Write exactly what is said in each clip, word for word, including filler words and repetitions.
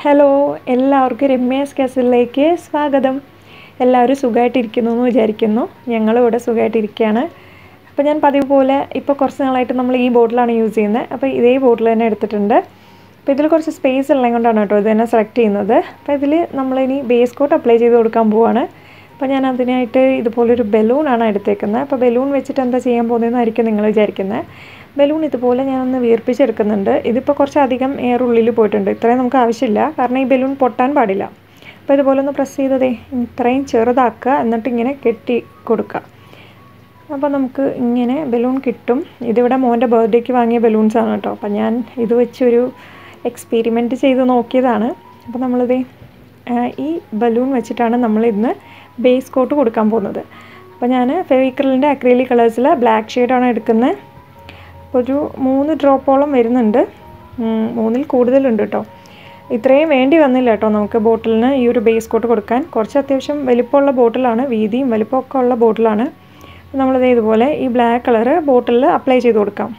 Hello എല്ലാവർക്കും രമ്യാസ് കാസിലേക്ക് സ്വാഗതം. എല്ലാവരും സുഖമായിട്ടിരിക്കുന്നു എന്ന് വിചാരിക്കുന്നു. ഞങ്ങളിവിടെ സുഖമായിട്ടിരിക്കുകയാണ്. അപ്പോൾ ഞാൻ പതിവ് പോലെ ഇപ്പോൾ കുറച്ച് നാളായിട്ട് നമ്മൾ ഈ ബോട്ടിലാണ് യൂസ് ചെയ്യുന്നത്. അപ്പോൾ ഇതേ ബോട്ടിൽ തന്നെ എടുത്തിട്ടുണ്ട്. അപ്പോൾ ഇതിൽ കുറച്ച് സ്പേസ് ഉള്ളത് കൊണ്ടാണ് കേട്ടോ ഇത് തന്നെ സെലക്ട് ചെയ്യുന്നത്. അപ്പോൾ ഇതിൽ നമ്മളിനി ബേസ് കോട്ട് അപ്ലൈ ചെയ്ത് കൊടുക്കാൻ പോവാണ്. അപ്പോൾ ഞാൻ അതിനായിട്ട് ഇതുപോലൊരു ബലൂണാണ് എടുത്തേക്കുന്നത്. അപ്പോൾ ബലൂൺ വെച്ചിട്ട് എന്താ ചെയ്യാൻ പോകുന്നതെന്നായിരിക്കും നിങ്ങൾ വിചാരിക്കുന്നത്. ബലൂൺ ഇതുപോലെ ഞാനൊന്ന് വീർപ്പിച്ചെടുക്കുന്നുണ്ട്. ഇതിപ്പോൾ കുറച്ചധികം എയർ ഉള്ളിൽ പോയിട്ടുണ്ട്. ഇത്രയും നമുക്ക് ആവശ്യമില്ല, കാരണം ഈ ബലൂൺ പൊട്ടാൻ പാടില്ല. അപ്പോൾ ഇതുപോലെ ഒന്ന് പ്രസ് ചെയ്തതേ ഇത്രയും ചെറുതാക്കുക, എന്നിട്ട് ഇങ്ങനെ കെട്ടി കൊടുക്കുക. അപ്പോൾ നമുക്ക് ഇങ്ങനെ ബലൂൺ കിട്ടും. ഇതിവിടെ മോൻ്റെ ബർത്ത്ഡേക്ക് വാങ്ങിയ ബലൂൺസാണ് കേട്ടോ. അപ്പോൾ ഞാൻ ഇത് വെച്ചൊരു എക്സ്പെരിമെൻറ്റ് ചെയ്ത് നോക്കിയതാണ്. അപ്പോൾ നമ്മളിത് ഈ ബലൂൺ വെച്ചിട്ടാണ് നമ്മളിന്ന് ബേസ് കോട്ട് കൊടുക്കാൻ പോകുന്നത്. അപ്പോൾ ഞാൻ ഫെവിക്രിലിൻ്റെ അക്രിലിക് കളേഴ്സിൽ ബ്ലാക്ക് ഷെയ്ഡാണ് എടുക്കുന്നത്. ഒരു മൂന്ന് ഡ്രോപ്പോളം വരുന്നുണ്ട്, മൂന്നിൽ കൂടുതലുണ്ട് കേട്ടോ. ഇത്രയും വേണ്ടി വന്നില്ല കേട്ടോ നമുക്ക് ബോട്ടിലിന് ഈ ഒരു ബേസ് കോട്ട് കൊടുക്കാൻ. കുറച്ച് അത്യാവശ്യം വലിപ്പമുള്ള ബോട്ടിലാണ്, വീതിയും വലിപ്പമൊക്കെ ഉള്ള ബോട്ടിലാണ്. നമ്മളിത് ഇതുപോലെ ഈ ബ്ലാക്ക് കളറ് ബോട്ടിലിൽ അപ്ലൈ ചെയ്ത് കൊടുക്കാം.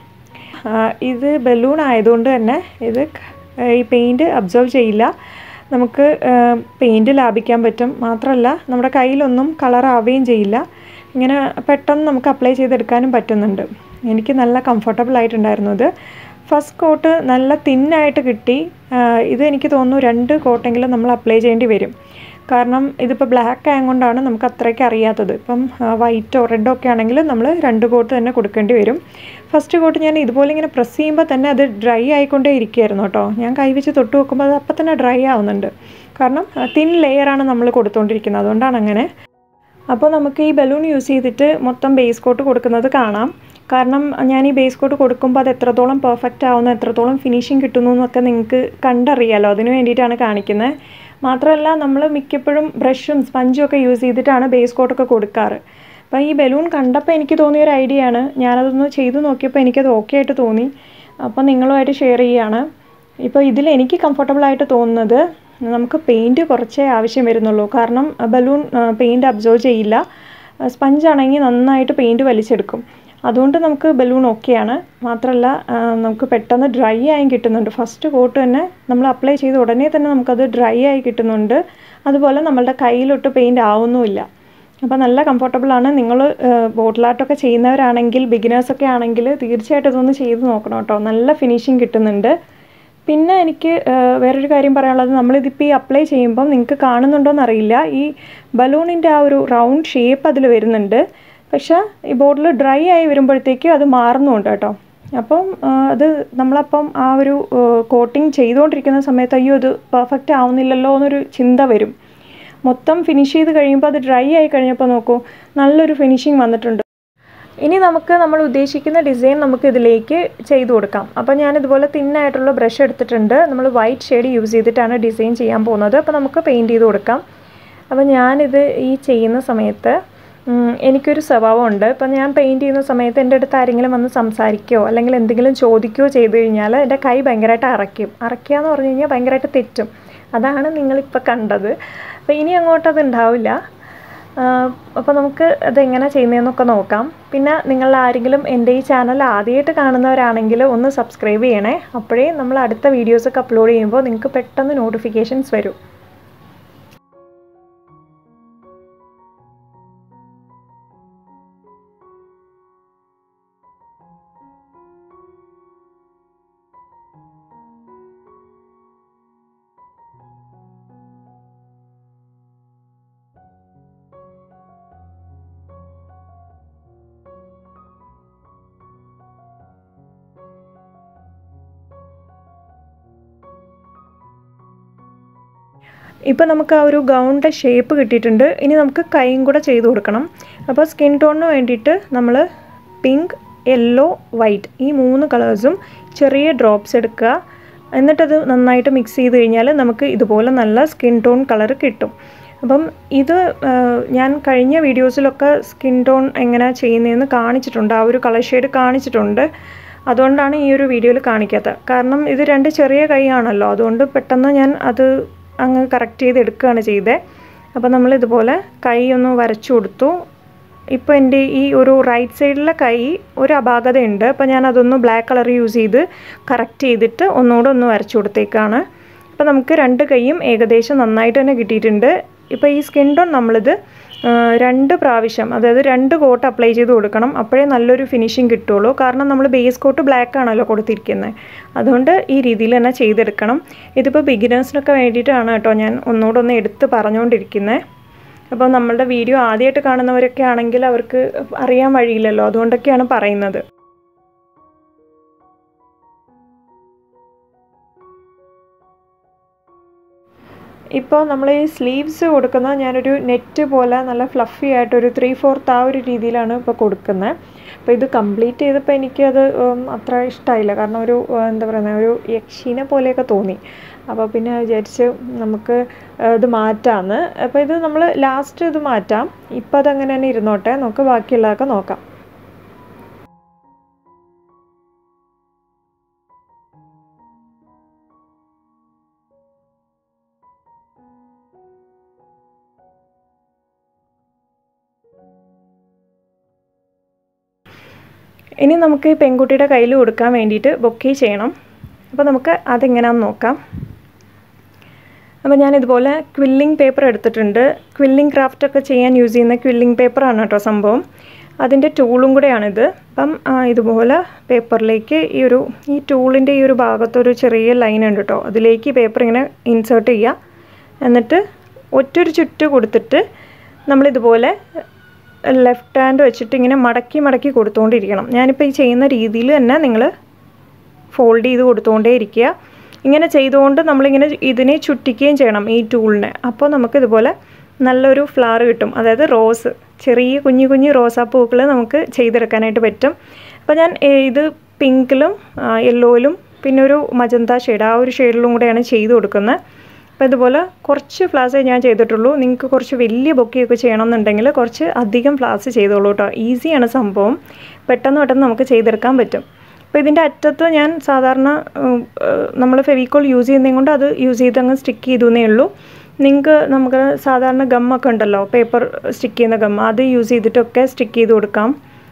ഇത് ബലൂൺ ആയതുകൊണ്ട് തന്നെ ഇത് ഈ പെയിൻറ്റ് അബ്സോർവ് ചെയ്യില്ല. നമുക്ക് പെയിൻറ്റ് ലാഭിക്കാൻ പറ്റും. മാത്രമല്ല നമ്മുടെ കയ്യിലൊന്നും കളറാവുകയും ചെയ്യില്ല. ഇങ്ങനെ പെട്ടെന്ന് നമുക്ക് അപ്ലൈ ചെയ്തെടുക്കാനും പറ്റുന്നുണ്ട്. എനിക്ക് നല്ല കംഫർട്ടബിൾ ആയിട്ടുണ്ടായിരുന്നു ഇത്. ഫസ്റ്റ് കോട്ട് നല്ല തിന്നായിട്ട് കിട്ടി. ഇത് എനിക്ക് തോന്നുന്നു രണ്ട് കോട്ടെങ്കിലും നമ്മൾ അപ്ലൈ ചെയ്യേണ്ടി വരും. കാരണം ഇതിപ്പോൾ ബ്ലാക്ക് ആയതുകൊണ്ടാണ് നമുക്ക് അത്രയ്ക്ക് അറിയാത്തത്. ഇപ്പം വൈറ്റോ റെഡോ ഒക്കെ ആണെങ്കിൽ നമ്മൾ രണ്ട് കോട്ട് തന്നെ കൊടുക്കേണ്ടി വരും. ഫസ്റ്റ് കോട്ട് ഞാൻ ഇതുപോലെ ഇങ്ങനെ പ്രസ് ചെയ്യുമ്പോൾ തന്നെ അത് ഡ്രൈ ആയിക്കൊണ്ടേ ഇരിക്കുകയായിരുന്നു കേട്ടോ. ഞാൻ കൈവച്ച് തൊട്ട് നോക്കുമ്പോൾ അത് അപ്പം തന്നെ ഡ്രൈ ആവുന്നുണ്ട്. കാരണം തിൻ ലെയറാണ് നമ്മൾ കൊടുത്തുകൊണ്ടിരിക്കുന്നത്, അതുകൊണ്ടാണ് അങ്ങനെ. അപ്പോൾ നമുക്ക് ഈ ബലൂൺ യൂസ് ചെയ്തിട്ട് മൊത്തം ബേസ് കോട്ട് കൊടുക്കുന്നത് കാണാം. കാരണം ഞാൻ ഈ ബേസ് കോട്ട് കൊടുക്കുമ്പോൾ അത് എത്രത്തോളം പെർഫെക്റ്റ് ആവുന്നു, എത്രത്തോളം ഫിനിഷിങ് കിട്ടുന്നു എന്നൊക്കെ നിങ്ങൾക്ക് കണ്ടറിയാമല്ലോ. അതിന് വേണ്ടിയിട്ടാണ് കാണിക്കുന്നത്. മാത്രമല്ല നമ്മൾ മിക്കപ്പോഴും ബ്രഷും സ്പഞ്ചും ഒക്കെ യൂസ് ചെയ്തിട്ടാണ് ബേസ് കോട്ടൊക്കെ കൊടുക്കാറ്. അപ്പോൾ ഈ ബലൂൺ കണ്ടപ്പോൾ എനിക്ക് തോന്നിയൊരു ഐഡിയ ആണ്. ഞാനതൊന്ന് ചെയ്തു നോക്കിയപ്പോൾ എനിക്കത് ഓക്കെ ആയിട്ട് തോന്നി. അപ്പോൾ നിങ്ങളുമായിട്ട് ഷെയർ ചെയ്യുകയാണ്. ഇപ്പോൾ ഇതിൽ എനിക്ക് കംഫർട്ടബിളായിട്ട് തോന്നുന്നത് നമുക്ക് പെയിൻറ്റ് കുറച്ചേ ആവശ്യം വരുന്നുള്ളൂ. കാരണം ബലൂൺ പെയിൻറ്റ് അബ്സോർവ് ചെയ്യില്ല. സ്പഞ്ചാണെങ്കിൽ നന്നായിട്ട് പെയിൻറ്റ് വലിച്ചെടുക്കും. അതുകൊണ്ട് നമുക്ക് ബലൂൺ ഓക്കെയാണ്. മാത്രമല്ല നമുക്ക് പെട്ടെന്ന് ഡ്രൈ ആയി കിട്ടുന്നുണ്ട്. ഫസ്റ്റ് കോട്ട് തന്നെ നമ്മൾ അപ്ലൈ ചെയ്ത് ഉടനെ തന്നെ നമുക്കത് ഡ്രൈ ആയി കിട്ടുന്നുണ്ട്. അതുപോലെ നമ്മളുടെ കയ്യിലൊട്ട് പെയിൻറ്റ് ആവുന്നുമില്ല. അപ്പോൾ നല്ല കംഫർട്ടബിളാണ്. നിങ്ങൾ ബോട്ടിൽ ആർട്ടൊക്കെ ചെയ്യുന്നവരാണെങ്കിൽ, ബിഗിനേഴ്സൊക്കെ ആണെങ്കിൽ തീർച്ചയായിട്ടും ഇതൊന്ന് ചെയ്ത് നോക്കണം കേട്ടോ. നല്ല ഫിനിഷിങ് കിട്ടുന്നുണ്ട്. പിന്നെ എനിക്ക് വേറൊരു കാര്യം പറയാനുള്ളത്, നമ്മളിതിപ്പോൾ ഈ അപ്ലൈ ചെയ്യുമ്പം നിങ്ങൾക്ക് കാണുന്നുണ്ടോയെന്ന് അറിയില്ല, ഈ ബലൂണിൻ്റെ ആ ഒരു റൗണ്ട് ഷേപ്പ് അതിൽ വരുന്നുണ്ട്. പക്ഷേ ഈ ബോട്ടിൽ ഡ്രൈ ആയി വരുമ്പോഴത്തേക്കും അത് മാറുന്നുണ്ട് കേട്ടോ. അപ്പം അത് നമ്മളപ്പം ആ ഒരു കോട്ടിങ് ചെയ്തുകൊണ്ടിരിക്കുന്ന സമയത്ത് അയ്യോ ഇത് പെർഫെക്റ്റ് ആവുന്നില്ലല്ലോ എന്നൊരു ചിന്ത വരും. മൊത്തം ഫിനിഷ് ചെയ്ത് കഴിയുമ്പോൾ അത് ഡ്രൈ ആയി കഴിഞ്ഞപ്പോൾ നോക്കൂ നല്ലൊരു ഫിനിഷിങ് വന്നിട്ടുണ്ട്. ഇനി നമുക്ക് നമ്മൾ ഉദ്ദേശിക്കുന്ന ഡിസൈൻ നമുക്ക് ഇതിലേക്ക് ചെയ്തു കൊടുക്കാം. അപ്പോൾ ഞാനിതുപോലെ തിന്നായിട്ടുള്ള ബ്രഷ് എടുത്തിട്ടുണ്ട്. നമ്മൾ വൈറ്റ് ഷെയ്ഡ് യൂസ് ചെയ്തിട്ടാണ് ഡിസൈൻ ചെയ്യാൻ പോകുന്നത്. അപ്പോൾ നമുക്ക് പെയിൻറ്റ് ചെയ്ത് കൊടുക്കാം. അപ്പോൾ ഞാനിത് ഈ ചെയ്യുന്ന സമയത്ത് എനിക്കൊരു സ്വഭാവമുണ്ട്. ഇപ്പം ഞാൻ പെയിൻറ്റ് ചെയ്യുന്ന സമയത്ത് എൻ്റെ അടുത്ത് ആരെങ്കിലും വന്ന് സംസാരിക്കുകയോ അല്ലെങ്കിൽ എന്തെങ്കിലും ചോദിക്കുകയോ ചെയ്ത് കഴിഞ്ഞാൽ എൻ്റെ കൈ ഭയങ്കരമായിട്ട് അറയ്ക്കും. അറയ്ക്കുക എന്ന് പറഞ്ഞു കഴിഞ്ഞാൽ ഭയങ്കരമായിട്ട് തെറ്റും. അതാണ് നിങ്ങളിപ്പോൾ കണ്ടത്. അപ്പോൾ ഇനി അങ്ങോട്ട് അത് ഉണ്ടാവില്ല. അപ്പോൾ നമുക്ക് അതെങ്ങനെ ചെയ്യുന്നതെന്നൊക്കെ നോക്കാം. പിന്നെ നിങ്ങൾ ആരെങ്കിലും എൻ്റെ ഈ ചാനൽ ആദ്യമായിട്ട് കാണുന്നവരാണെങ്കിൽ ഒന്ന് സബ്സ്ക്രൈബ് ചെയ്യണേ. അപ്പോഴേ നമ്മൾ അടുത്ത വീഡിയോസൊക്കെ അപ്ലോഡ് ചെയ്യുമ്പോൾ നിങ്ങൾക്ക് പെട്ടെന്ന് നോട്ടിഫിക്കേഷൻസ് വരും. ഇപ്പോൾ നമുക്ക് ആ ഒരു ഗൗണിൻ്റെ ഷേപ്പ് കിട്ടിയിട്ടുണ്ട്. ഇനി നമുക്ക് കൈയും കൂടെ ചെയ്ത് കൊടുക്കണം. അപ്പോൾ സ്കിൻ ടോണിന് വേണ്ടിയിട്ട് നമ്മൾ പിങ്ക്, യെല്ലോ, വൈറ്റ് ഈ മൂന്ന് കളേഴ്സും ചെറിയ ഡ്രോപ്സ് എടുക്കുക. എന്നിട്ടത് നന്നായിട്ട് മിക്സ് ചെയ്ത് കഴിഞ്ഞാൽ നമുക്ക് ഇതുപോലെ നല്ല സ്കിൻ ടോൺ കളർ കിട്ടും. അപ്പം ഇത് ഞാൻ കഴിഞ്ഞ വീഡിയോസിലൊക്കെ സ്കിൻ ടോൺ എങ്ങനെ ചെയ്യുന്നതെന്ന് കാണിച്ചിട്ടുണ്ട്, ആ ഒരു കളർ ഷെയ്ഡ് കാണിച്ചിട്ടുണ്ട്. അതുകൊണ്ടാണ് ഈ ഒരു വീഡിയോയിൽ കാണിക്കാത്തത്. കാരണം ഇത് രണ്ട് ചെറിയ കൈ ആണല്ലോ, അതുകൊണ്ട് പെട്ടെന്ന് ഞാൻ അത് അങ്ങ് കറക്റ്റ് ചെയ്ത് എടുക്കുകയാണ് ചെയ്തത്. അപ്പോൾ നമ്മളിതുപോലെ കൈ ഒന്ന് വരച്ചു കൊടുത്തു. ഇപ്പോൾ എൻ്റെ ഈ ഒരു റൈറ്റ് സൈഡിലെ കൈ ഒരു അപാകതയുണ്ട്. അപ്പോൾ ഞാൻ അതൊന്ന് ബ്ലാക്ക് കളർ യൂസ് ചെയ്ത് കറക്റ്റ് ചെയ്തിട്ട് ഒന്നുകൂടെ ഒന്ന് വരച്ചു കൊടുത്തേക്കാണ്. അപ്പോൾ നമുക്ക് രണ്ട് കൈയും ഏകദേശം നന്നായിട്ട് തന്നെ കിട്ടിയിട്ടുണ്ട്. ഇപ്പോൾ ഈ സ്കിൻ ടോൺ നമ്മളിത് രണ്ട് പ്രാവശ്യം, അതായത് രണ്ട് കോട്ട് അപ്ലൈ ചെയ്ത് കൊടുക്കണം. അപ്പോഴേ നല്ലൊരു ഫിനിഷിങ് കിട്ടുള്ളൂ. കാരണം നമ്മൾ ബേസ് കോട്ട് ബ്ലാക്ക് ആണല്ലോ കൊടുത്തിരിക്കുന്നത്, അതുകൊണ്ട് ഈ രീതിയിൽ തന്നെ ചെയ്തെടുക്കണം. ഇതിപ്പോൾ ബിഗിനേഴ്സിനൊക്കെ വേണ്ടിയിട്ടാണ് കേട്ടോ ഞാൻ ഒന്നുകൂടെ ഒന്ന് എടുത്ത് പറഞ്ഞുകൊണ്ടിരിക്കുന്നത്. അപ്പോൾ നമ്മളുടെ വീഡിയോ ആദ്യമായിട്ട് കാണുന്നവരൊക്കെ ആണെങ്കിൽ അവർക്ക് അറിയാൻ വഴിയില്ലല്ലോ, അതുകൊണ്ടൊക്കെയാണ് പറയുന്നത്. ഇപ്പോൾ നമ്മൾ ഈ സ്ലീവ്സ് കൊടുക്കുന്ന ഞാനൊരു നെറ്റ് പോലെ നല്ല ഫ്ലഫി ആയിട്ടൊരു ത്രീ ഫോർത്ത് ആ ഒരു രീതിയിലാണ് ഇപ്പോൾ കൊടുക്കുന്നത്. അപ്പോൾ ഇത് കംപ്ലീറ്റ് ചെയ്തപ്പോൾ എനിക്കത് അത്ര ഇഷ്ടമായില്ല. കാരണം ഒരു എന്താ പറയുന്നത്, ഒരു യക്ഷീനെ പോലെയൊക്കെ തോന്നി. അപ്പോൾ പിന്നെ വിചാരിച്ച് നമുക്ക് ഇത് മാറ്റാമെന്ന്. അപ്പോൾ ഇത് നമ്മൾ ലാസ്റ്റ് ഇത് മാറ്റാം. ഇപ്പോൾ അതങ്ങനെ തന്നെ ഇരുന്നോട്ടെ, നമുക്ക് ബാക്കിയുള്ളതൊക്കെ നോക്കാം. ഇനി നമുക്ക് പെൺകുട്ടിയുടെ കയ്യിൽ കൊടുക്കാൻ വേണ്ടിയിട്ട് ബൊക്കെ ചെയ്യണം. അപ്പോൾ നമുക്ക് അതെങ്ങനെയാണെന്ന് നോക്കാം. അപ്പോൾ ഞാനിതുപോലെ ക്വില്ലിംഗ് പേപ്പർ എടുത്തിട്ടുണ്ട്. ക്വില്ലിംഗ് ക്രാഫ്റ്റൊക്കെ ചെയ്യാൻ യൂസ് ചെയ്യുന്ന ക്വില്ലിംഗ് പേപ്പറാണ് കേട്ടോ സംഭവം. അതിൻ്റെ ടൂളും കൂടെയാണിത്. അപ്പം ഇതുപോലെ പേപ്പറിലേക്ക് ഈ ഒരു ഈ ടൂളിൻ്റെ ഈ ഒരു ഭാഗത്തൊരു ചെറിയ ലൈൻ ഉണ്ട് കേട്ടോ, അതിലേക്ക് പേപ്പർ ഇങ്ങനെ ഇൻസേർട്ട് ചെയ്യുക. എന്നിട്ട് ഒറ്റൊരു ചുറ്റ് കൊടുത്തിട്ട് നമ്മളിതുപോലെ ലെഫ്റ്റ് ഹാൻഡ് വെച്ചിട്ട് ഇങ്ങനെ മടക്കി മടക്കി കൊടുത്തുകൊണ്ടിരിക്കണം. ഞാനിപ്പോൾ ഈ ചെയ്യുന്ന രീതിയിൽ തന്നെ നിങ്ങൾ ഫോൾഡ് ചെയ്ത് കൊടുത്തുകൊണ്ടേ ഇരിക്കുക. ഇങ്ങനെ ചെയ്തുകൊണ്ട് നമ്മളിങ്ങനെ ഇതിനെ ചുറ്റിക്കുകയും ചെയ്യണം ഈ ടൂളിനെ. അപ്പോൾ നമുക്കിതുപോലെ നല്ലൊരു ഫ്ലവർ കിട്ടും, അതായത് റോസ്, ചെറിയ കുഞ്ഞു കുഞ്ഞു റോസാപ്പൂക്കൾ നമുക്ക് ചെയ്തെടുക്കാനായിട്ട് പറ്റും. അപ്പോൾ ഞാൻ ഇത് പിങ്കിലും യെല്ലോയിലും പിന്നെ ഒരു മജന്ത ഷെയ്ഡ്, ആ ഒരു ഷെയ്ഡിലും കൂടെയാണ് ചെയ്ത് കൊടുക്കുന്നത്. അപ്പോൾ ഇതുപോലെ കുറച്ച് ഫ്ലവേഴ്സേ ഞാൻ ചെയ്തിട്ടുള്ളൂ. നിങ്ങൾക്ക് കുറച്ച് വലിയ ബൊക്കെയൊക്കെ ചെയ്യണമെന്നുണ്ടെങ്കിൽ കുറച്ച് അധികം ഫ്ലവേഴ്സ് ചെയ്തോളൂ കേട്ടോ. ഈസിയാണ് സംഭവം, പെട്ടെന്ന് പെട്ടെന്ന് നമുക്ക് ചെയ്തെടുക്കാൻ പറ്റും. അപ്പോൾ ഇതിൻ്റെ അറ്റത്ത് ഞാൻ സാധാരണ നമ്മൾ ഫെവിക്കോൾ യൂസ് ചെയ്യുന്നതും കൊണ്ട് അത് യൂസ് ചെയ്ത് അങ്ങ് സ്റ്റിക്ക് ചെയ്തേ ഉള്ളൂ. നിങ്ങൾക്ക് നമുക്ക് സാധാരണ ഗമ്മൊക്കെ ഉണ്ടല്ലോ, പേപ്പർ സ്റ്റിക്ക് ചെയ്യുന്ന ഗമ്മ, അത് യൂസ് ചെയ്തിട്ടൊക്കെ സ്റ്റിക്ക് ചെയ്ത് കൊടുക്കാം.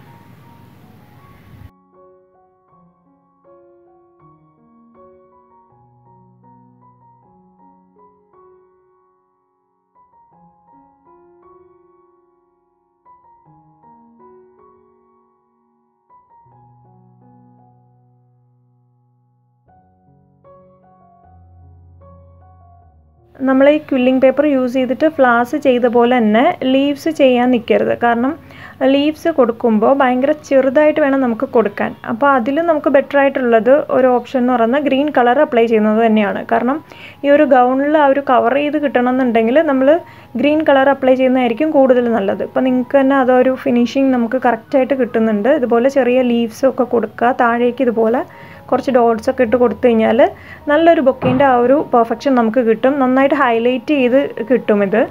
നമ്മൾ ഈ ക്വില്ലിംഗ് പേപ്പർ യൂസ് ചെയ്തിട്ട് ഫ്ലവേഴ്സ് ചെയ്ത പോലെ തന്നെ ലീവ്സ് ചെയ്യാൻ നിൽക്കരുത്. കാരണം ലീവ്സ് കൊടുക്കുമ്പോൾ ഭയങ്കര ചെറുതായിട്ട് വേണം നമുക്ക് കൊടുക്കാൻ. അപ്പോൾ അതിൽ നമുക്ക് ബെറ്റർ ആയിട്ടുള്ളത് ഒരു ഓപ്ഷൻ എന്ന് പറയുന്നത് ഗ്രീൻ കളർ അപ്ലൈ ചെയ്യുന്നത് തന്നെയാണ്. കാരണം ഈ ഒരു ഗൗണിൽ ആ ഒരു കവർ ചെയ്ത് കിട്ടണമെന്നുണ്ടെങ്കിൽ നമ്മൾ ഗ്രീൻ കളർ അപ്ലൈ ചെയ്യുന്നതായിരിക്കും കൂടുതൽ നല്ലത്. ഇപ്പോൾ നിങ്ങൾക്ക് തന്നെ അതൊരു ഫിനിഷിങ് നമുക്ക് കറക്റ്റായിട്ട് കിട്ടുന്നുണ്ട്. ഇതുപോലെ ചെറിയ ലീവ്സൊക്കെ കൊടുക്കുക, താഴേക്ക് ഇതുപോലെ കുറച്ച് ഡോട്ട്സൊക്കെ ഇട്ട് കൊടുത്തു കഴിഞ്ഞാൽ നല്ലൊരു ബൊക്കേൻ്റെ ആ ഒരു പെർഫെക്ഷൻ നമുക്ക് കിട്ടും. നന്നായിട്ട് ഹൈലൈറ്റ് ചെയ്ത് കിട്ടും ഇത്.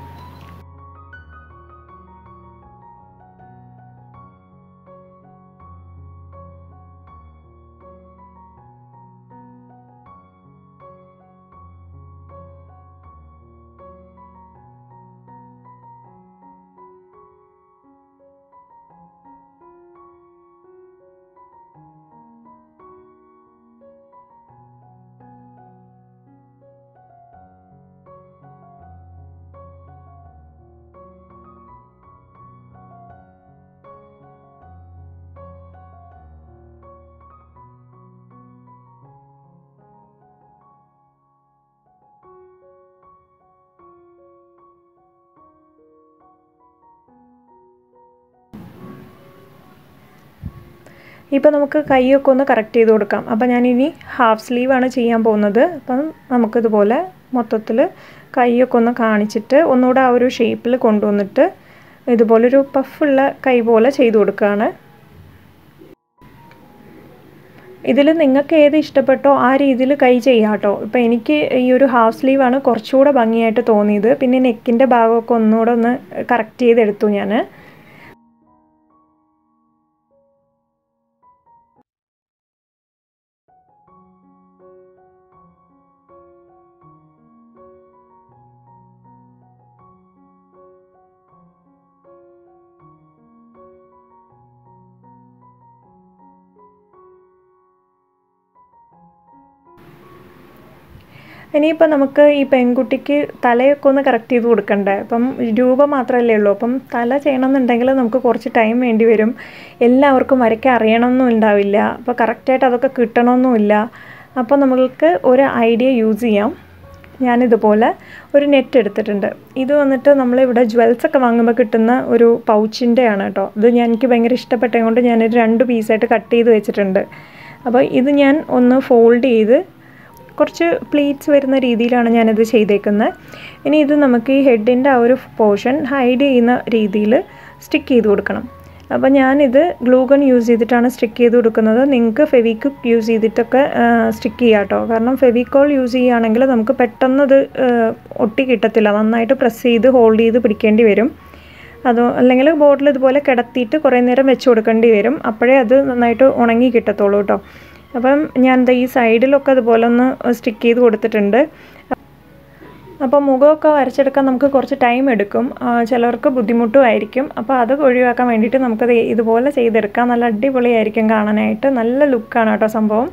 ഇപ്പോൾ നമുക്ക് കൈയൊക്കെ ഒന്ന് കറക്റ്റ് ചെയ്ത് കൊടുക്കാം. അപ്പോൾ ഞാനിനി ഹാഫ് സ്ലീവാണ് ചെയ്യാൻ പോകുന്നത്. അപ്പം നമുക്കിതുപോലെ മൊത്തത്തിൽ കൈയൊക്കെ ഒന്ന് കാണിച്ചിട്ട് ഒന്നുകൂടെ ആ ഒരു ഷേപ്പിൽ കൊണ്ടുവന്നിട്ട് ഇതുപോലൊരു പഫുള്ള കൈ പോലെ ചെയ്ത് കൊടുക്കുകയാണ്. ഇതിൽ നിങ്ങൾക്ക് ഏത് ഇഷ്ടപ്പെട്ടോ ആ രീതിയിൽ കൈ ചെയ്യാം കേട്ടോ. ഇപ്പോൾ എനിക്ക് ഈ ഒരു ഹാഫ് സ്ലീവാണ് കുറച്ചുകൂടെ ഭംഗിയായിട്ട് തോന്നിയത്. പിന്നെ നെക്കിൻ്റെ ഭാഗമൊക്കെ ഒന്നുകൂടെ ഒന്ന് കറക്റ്റ് ചെയ്തെടുത്തു ഞാൻ. ഇനിയിപ്പോൾ നമുക്ക് ഈ പെൺകുട്ടിക്ക് തലയൊക്കെ ഒന്ന് കറക്റ്റ് ചെയ്ത് കൊടുക്കണ്ടേ. അപ്പം രൂപം മാത്രമല്ലേ ഉള്ളൂ. അപ്പം തല ചെയ്യണമെന്നുണ്ടെങ്കിൽ നമുക്ക് കുറച്ച് ടൈം വേണ്ടി വരും. എല്ലാവർക്കും വരയ്ക്കാൻ അറിയണമെന്നും ഉണ്ടാവില്ല. അപ്പോൾ കറക്റ്റായിട്ട് അതൊക്കെ കിട്ടണമെന്നുമില്ല. അപ്പോൾ നമ്മൾക്ക് ഒരു ഐഡിയ യൂസ് ചെയ്യാം. ഞാനിതുപോലെ ഒരു നെറ്റ് എടുത്തിട്ടുണ്ട്. ഇത് വന്നിട്ട് നമ്മളിവിടെ ജ്വൽസൊക്കെ വാങ്ങുമ്പോൾ കിട്ടുന്ന ഒരു പൗച്ചിൻ്റെ ആണ് കേട്ടോ. ഇത് ഞാൻ എനിക്ക് ഭയങ്കര ഇഷ്ടപ്പെട്ടത് കൊണ്ട് ഞാനൊരു രണ്ട് പീസായിട്ട് കട്ട് ചെയ്ത് വെച്ചിട്ടുണ്ട്. അപ്പോൾ ഇത് ഞാൻ ഒന്ന് ഫോൾഡ് ചെയ്ത് കുറച്ച് പ്ലീറ്റ്സ് വരുന്ന രീതിയിലാണ് ഞാനിത് ചെയ്തേക്കുന്നത്. ഇനി ഇത് നമുക്ക് ഈ ഹെഡിൻ്റെ ആ ഒരു പോർഷൻ ഹൈഡ് ചെയ്യുന്ന രീതിയിൽ സ്റ്റിക്ക് ചെയ്ത് കൊടുക്കണം. അപ്പോൾ ഞാനിത് ഗ്ലൂ ഗൺ യൂസ് ചെയ്തിട്ടാണ് സ്റ്റിക്ക് ചെയ്ത് കൊടുക്കുന്നത്. നിങ്ങൾക്ക് ഫെവിക്വിക്ക് യൂസ് ചെയ്തിട്ടൊക്കെ സ്റ്റിക്ക് ചെയ്യാം കേട്ടോ. കാരണം ഫെവിക്കോൾ യൂസ് ചെയ്യുകയാണെങ്കിൽ നമുക്ക് പെട്ടെന്നത് ഒട്ടി കിട്ടത്തില്ല. നന്നായിട്ട് പ്രസ് ചെയ്ത് ഹോൾഡ് ചെയ്ത് പിടിക്കേണ്ടി വരും. അതോ അല്ലെങ്കിൽ ബോട്ടിൽ ഇതുപോലെ കിടത്തിയിട്ട് കുറേ നേരം വെച്ച് കൊടുക്കേണ്ടി വരും. അപ്പോഴേ അത് നന്നായിട്ട് ഉണങ്ങി കിട്ടത്തുള്ളൂ കേട്ടോ. അപ്പം ഞാൻ എന്താ ഈ സൈഡിലൊക്കെ അതുപോലെ ഒന്ന് സ്റ്റിക്ക് ചെയ്ത് കൊടുത്തിട്ടുണ്ട്. അപ്പോൾ മുഖമൊക്കെ വരച്ചെടുക്കാൻ നമുക്ക് കുറച്ച് ടൈം എടുക്കും. ചിലർക്ക് ബുദ്ധിമുട്ടുമായിരിക്കും. അപ്പോൾ അത് ഒഴിവാക്കാൻ വേണ്ടിയിട്ട് നമുക്കത് ഇതുപോലെ ചെയ്തെടുക്കാം. നല്ല അടിപൊളിയായിരിക്കും കാണാനായിട്ട്. നല്ല ലുക്കാണ് കേട്ടോ സംഭവം.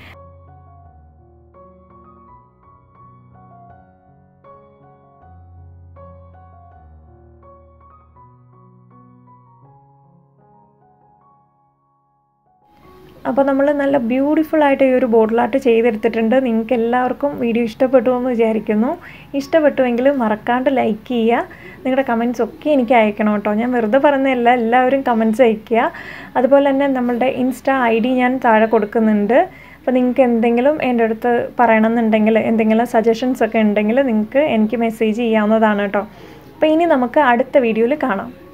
അപ്പോൾ നമ്മൾ നല്ല ബ്യൂട്ടിഫുൾ ആയിട്ട് ഈ ഒരു ബോട്ടിൽ ആർട്ട് ചെയ്തെടുത്തിട്ടുണ്ട്. നിങ്ങൾക്ക് എല്ലാവർക്കും വീഡിയോ ഇഷ്ടപ്പെട്ടു എന്ന് വിചാരിക്കുന്നു. ഇഷ്ടപ്പെട്ടുവെങ്കിൽ മറക്കാണ്ട് ലൈക്ക് ചെയ്യുക. നിങ്ങളുടെ കമൻറ്റ്സ് ഒക്കെ എനിക്ക് അയക്കണം കേട്ടോ. ഞാൻ വെറുതെ പറഞ്ഞതല്ല, എല്ലാവരും കമൻറ്റ്സ് അയയ്ക്കുക. അതുപോലെ തന്നെ നമ്മളുടെ ഇൻസ്റ്റാ ഐ ഡി ഞാൻ താഴെ കൊടുക്കുന്നുണ്ട്. അപ്പോൾ നിങ്ങൾക്ക് എന്തെങ്കിലും എൻ്റെ അടുത്ത് പറയണമെന്നുണ്ടെങ്കിൽ, എന്തെങ്കിലും സജഷൻസ് ഒക്കെ ഉണ്ടെങ്കിൽ നിങ്ങൾക്ക് എനിക്ക് മെസ്സേജ് ചെയ്യാവുന്നതാണ് കേട്ടോ. അപ്പോൾ ഇനി നമുക്ക് അടുത്ത വീഡിയോയിൽ കാണാം.